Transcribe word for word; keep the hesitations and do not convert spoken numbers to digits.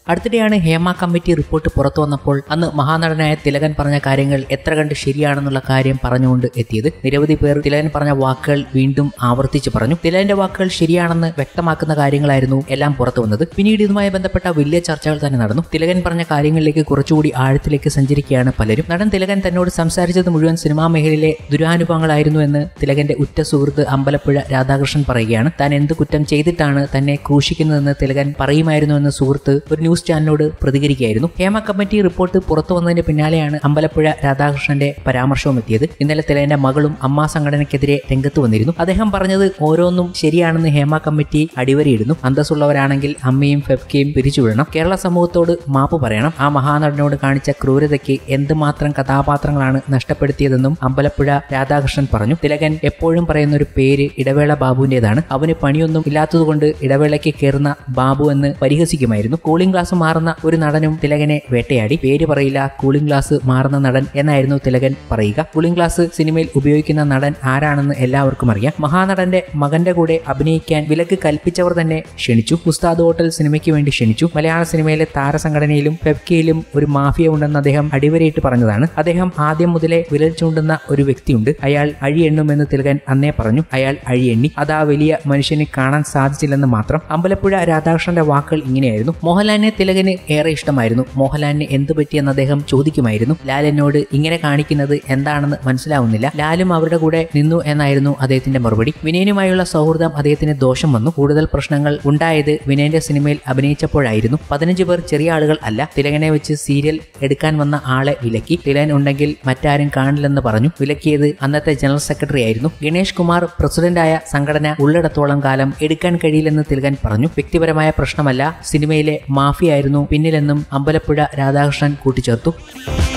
അടുത്തിടെയാണ് Hema committee report പുറത്തു വന്നപ്പോൾ അന്ന് മഹാനടനായ തിലകൻ പറഞ്ഞ കാര്യങ്ങൾ എത്ര കണ്ട് ശരിയാണെന്നുള്ള കാര്യം പറഞ്ഞുകൊണ്ട് എത്തിയത്. നിരവധി പേർ തിലകൻ പറഞ്ഞ വാക്കുകൾ വീണ്ടും ആവർത്തിച്ച് പറഞ്ഞു. തിലകന്റെ വാക്കുകൾ ശരിയാണെന്ന് വ്യക്തമാക്കുന്ന കാര്യങ്ങളായിരുന്നു എല്ലാം പുറത്തു വന്നത്. പിന്നീട് ഇതുമായി ബന്ധപ്പെട്ട വലിയ ചർച്ചകൾ തന്നെ നടന്നു. തിലകൻ പറഞ്ഞ കാര്യങ്ങളിലേക്ക് കുറച്ചുകൂടി ആഴത്തിലേക്ക് സഞ്ചരിക്കുകയാണ് പലരും. നടൻ തിലകൻ തന്നോട് സംസാരിച്ചത് മുഴുവൻ സിനിമാ മേഖലയിലെ ദുരാനുഭവങ്ങളായിരുന്നു എന്ന് തിലകന്റെ ഉറ്റ സുഹൃത്ത് അമ്പലപ്പുഴ രാധാകൃഷ്ണൻ പറയുകയാണ്. താൻ എന്ത് കുറ്റം ചെയ്തിട്ടാണ് തന്നെ ക്രൂശിക്കുന്നതെന്ന് തിലകൻ പറയുമായിരുന്നുവെന്ന് സുഹൃത്ത് ഒരു ന്യൂസ് ചാനലിനോട് പ്രതികരിക്കുകയായിരുന്നു. ഹേമ കമ്മിറ്റി റിപ്പോർട്ട് പുറത്തു വന്നതിന് പിന്നാലെയാണ് അമ്പലപ്പുഴ രാധാകൃഷ്ണന്റെ പരാമർശവും എത്തിയത്. ഇന്നലെ തിലകന്റെ മകളും അമ്മാ സംഘടനയ്ക്കെതിരെ രംഗത്ത് വന്നിരുന്നു. അദ്ദേഹം പറഞ്ഞത് ഓരോന്നും ശരിയാണെന്ന് ഹേമ കമ്മിറ്റി അടിവരയിടുന്നു. അന്തസ്സുള്ളവരാണെങ്കിൽ അമ്മയും ഫെഫ്കയും പിരിച്ചുവിടണം. കേരള സമൂഹത്തോട് മാപ്പ് പറയണം. ആ മഹാനടനോട് കാണിച്ച ക്രൂരതയ്ക്ക് എന്തുമാത്രം കഥാപാത്രങ്ങളാണ് നഷ്ടപ്പെടുത്തിയതെന്നും അമ്പലപ്പുഴ രാധാകൃഷ്ണൻ പറഞ്ഞു. തിലകൻ എപ്പോഴും പറയുന്ന ഒരു പേര് ഇടവേള ബാബുവിന്റേതാണ്. അവന് പണിയൊന്നും ഇല്ലാത്തതുകൊണ്ട് ഇടവേളയ്ക്ക് കയറുന്ന ബാബു എന്ന് പരിഹസിക്കുമായിരുന്നു. കൂളിംഗ് ഗ്ലാസ് മാറുന്ന ഒരു നടനും തിലകനെ വേട്ടയാടി. പേര് പറയില്ല, കൂളിംഗ് ഗ്ലാസ് മാറുന്ന നടൻ എന്നായിരുന്നു തിലകൻ പറയുക. കൂളിംഗ് ഗ്ലാസ് സിനിമയിൽ ഉപയോഗിക്കുന്ന നടൻ ആരാണെന്ന് എല്ലാവർക്കും അറിയാം. മഹാനടന്റെ മകന്റെ കൂടെ അഭിനയിക്കാൻ വിലക്ക് കൽപ്പിച്ചവർ തന്നെ ക്ഷണിച്ചു. ഉസ്താദ് ഹോട്ടൽ സിനിമയ്ക്ക് വേണ്ടി ക്ഷണിച്ചു. മലയാള സിനിമയിലെ താരസംഘടനയിലും ഫെഫ്കയിലും ഒരു മാഫിയ ഉണ്ടെന്ന് അദ്ദേഹം അടിവരയിട്ട് പറഞ്ഞതാണ്. അദ്ദേഹം ആദ്യം മുതലേ വിരൽ ചൂണ്ടുന്ന ഒരു വ്യക്തിയുണ്ട്. അയാൾ അഴി എണ്ണുമെന്ന് തിലകൻ അന്നേ പറഞ്ഞു. അയാൾ അഴി എണ്ണി. അത് ആ വലിയ മനുഷ്യന് കാണാൻ സാധിച്ചില്ലെന്ന് മാത്രം. അമ്പലപ്പുഴ രാധാകൃഷ്ണന്റെ വാക്കുകൾ ഇങ്ങനെയായിരുന്നു. മോഹൻലാലിനെ തിലകന് ഏറെ ഇഷ്ടമായിരുന്നു. മോഹൻലാലിന് എന്ത് പറ്റിയെന്ന് അദ്ദേഹം ചോദിക്കുമായിരുന്നു. ലാൽ എന്നോട് ഇങ്ങനെ കാണിക്കുന്നത് എന്താണെന്ന് മനസ്സിലാവുന്നില്ല. ലാലും അവരുടെ കൂടെ നിന്നു എന്നായിരുന്നു അദ്ദേഹത്തിന്റെ മറുപടി. വിനയനുമായുള്ള സൗഹൃദം അദ്ദേഹത്തിന് ദോഷം വന്നു. കൂടുതൽ പ്രശ്നങ്ങൾ ഉണ്ടായത് വിനയന്റെ സിനിമയിൽ അഭിനയിച്ചപ്പോഴായിരുന്നു. പതിനഞ്ച് പേർ ചെറിയ ആളുകൾ അല്ല. തിലകനെ വെച്ച് സീരിയൽ എടുക്കാൻ വന്ന ആളെ വിലക്കി. തിലകൻ ഉണ്ടെങ്കിൽ മറ്റാരും കാണില്ലെന്ന് പറഞ്ഞു. വിലക്കിയത് അന്നത്തെ ജനറൽ സെക്രട്ടറി ആയിരുന്നു. ഗണേഷ് കുമാർ പ്രസിഡന്റായ സംഘടന ഉള്ളിടത്തോളം കാലം എടുക്കാൻ കഴിയില്ലെന്ന് തിലകൻ പറഞ്ഞു. വ്യക്തിപരമായ പ്രശ്നമല്ല, സിനിമയിലെ മാഫിയായിരുന്നു പിന്നിലെന്നും അമ്പലപ്പുഴ രാധാകൃഷ്ണൻ കൂട്ടിച്ചേർത്തു.